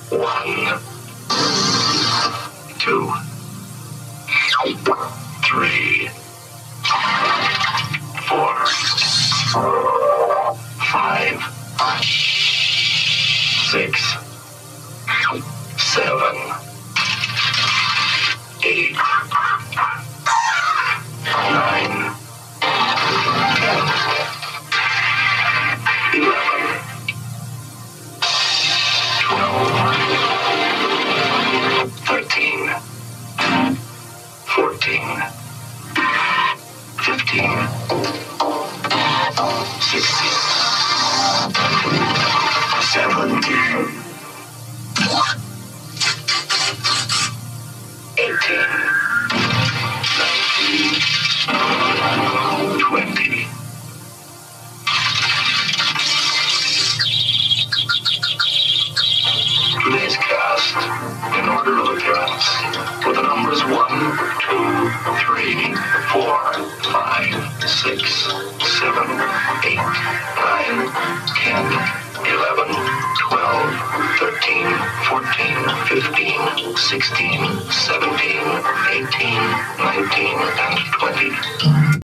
1, 2, 3, 4, 5, 6, 7, 8, 9, 10, 11, 12, 13, 14, 15, 16, 17, 18, 19, 20. Today's cast, in order of appearance, were the numbers 1, 2, 3, 4, 5, 6, 7, 8, 9, 10, 11, 12, 13, 14, 15, 16, 17, 18, 19, and 20.